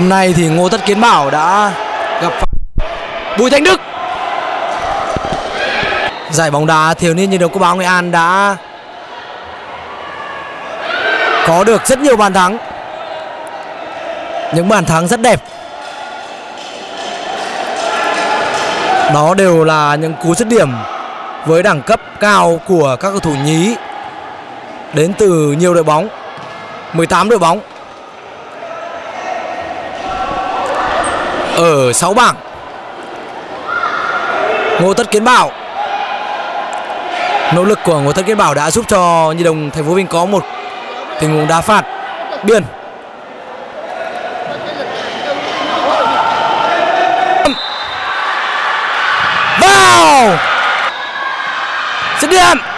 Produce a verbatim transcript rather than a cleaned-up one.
Năm nay thì Ngô Tất Kiến Bảo đã gặp phải Bùi Thanh Đức. Giải bóng đá thiếu niên nhi đồng Quốc báo Nghệ An đã có được rất nhiều bàn thắng, những bàn thắng rất đẹp. Đó đều là những cú dứt điểm với đẳng cấp cao của các cầu thủ nhí đến từ nhiều đội bóng, mười tám đội bóng ở sáu bảng. Ngô Tất Kiến Bảo, nỗ lực của Ngô Tất Kiến Bảo đã giúp cho Nhi đồng thành phố Vinh có một tình huống đá phạt biên. Vào dứt điểm.